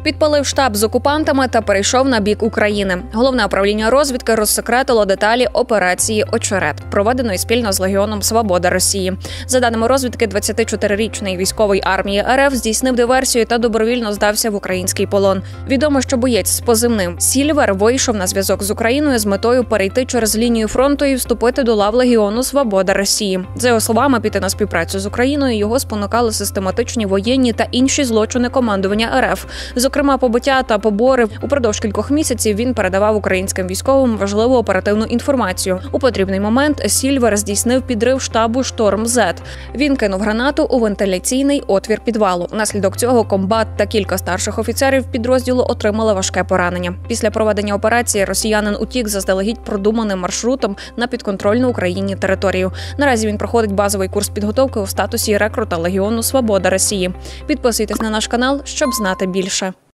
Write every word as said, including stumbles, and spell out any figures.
Підпалив штаб з окупантами та перейшов на бік України. Головне управління розвідки розсекретило деталі операції «Очерет», проведеної спільно з Легіоном Свобода Росії. За даними розвідки, двадцятичотирирічний військовий армії РФ здійснив диверсію та добровільно здався в український полон. Відомо, що боєць з позивним «Сільвер» вийшов на зв'язок з Україною з метою перейти через лінію фронту і вступити до лав Легіону Свобода Росії. За його словами, піти на співпрацю з Україною його спонукали систематичні воєнні та інші злочини командування РФ. Зокрема, побиття та побори. Упродовж кількох місяців він передавав українським військовим важливу оперативну інформацію. У потрібний момент Сільвер здійснив підрив штабу «Шторм-Зет». Він кинув гранату у вентиляційний отвір підвалу. Внаслідок цього комбат та кілька старших офіцерів підрозділу отримали важке поранення. Після проведення операції росіянин утік заздалегідь продуманим маршрутом на підконтрольну Україні територію. Наразі він проходить базовий курс підготовки у статусі рекрута Легіону Свобода Росії. Підписуйтесь на наш канал, щоб знати більше.